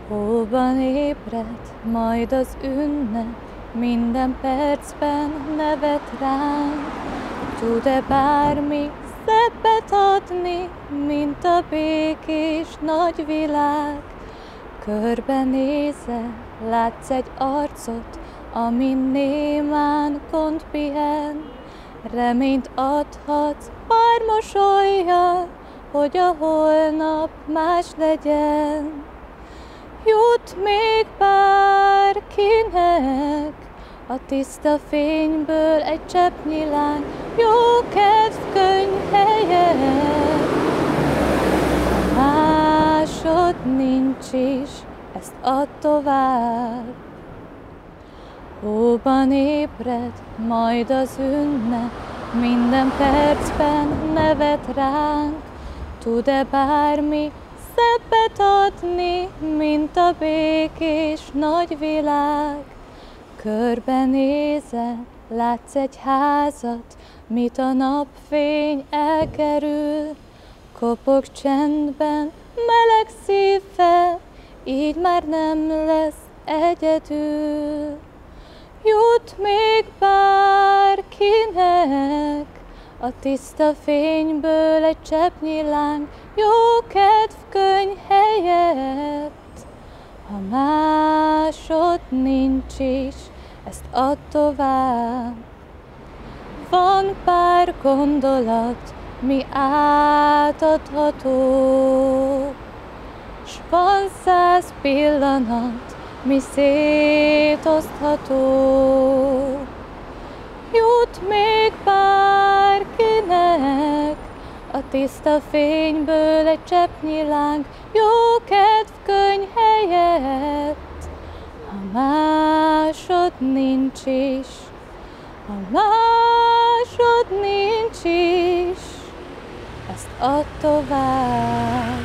Hóban ébred majd az ünnep, minden percben nevet ránk. Tud-e bármi szebbet adni, mint a békés nagy világ? Körbenézel, látsz egy arcot, amin némán gond pihen. Reményt adhatsz pár mosollyal, hogy a holnap más legyen. Jut még bárkinek a tiszta fényből egy cseppnyi lány, jó kedv könny helyett. Ha másod nincs is, ezt add tovább. Hóban ébred majd az ünnep, minden percben nevet ránk. Tud-e bármi szebbet adni, mint a békés nagy világ? Körbenézel, látsz egy házat, mit a napfény elkerül. Kopog csendben, meleg szívvel, így már nem lesz egyedül. Jut még bárkinek a tiszta fényből egy cseppnyi lány, jó kedv könny helyett. Ha másod nincs is, ezt add tovább. Van pár gondolat, mi átadható, s van 100 pillanat, mi szétosztható. Jut még bárkinek a tiszta fényből egy cseppnyi láng, jó kedv könny helyett. Ha másod nincs is, ha másod nincs is, ezt add tovább.